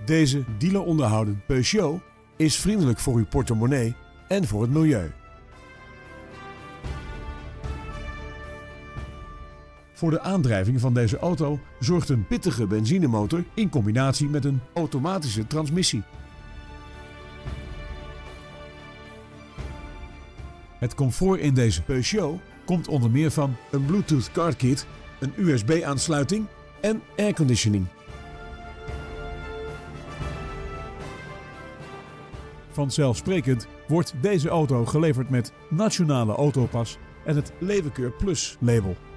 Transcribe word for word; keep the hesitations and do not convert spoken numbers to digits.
Deze dealer onderhouden Peugeot is vriendelijk voor uw portemonnee en voor het milieu. Voor de aandrijving van deze auto zorgt een pittige benzinemotor in combinatie met een automatische transmissie. Het comfort in deze Peugeot komt onder meer van een Bluetooth car kit, een U S B-aansluiting en airconditioning. Vanzelfsprekend wordt deze auto geleverd met Nationale Autopas en het Levenkeur Plus label.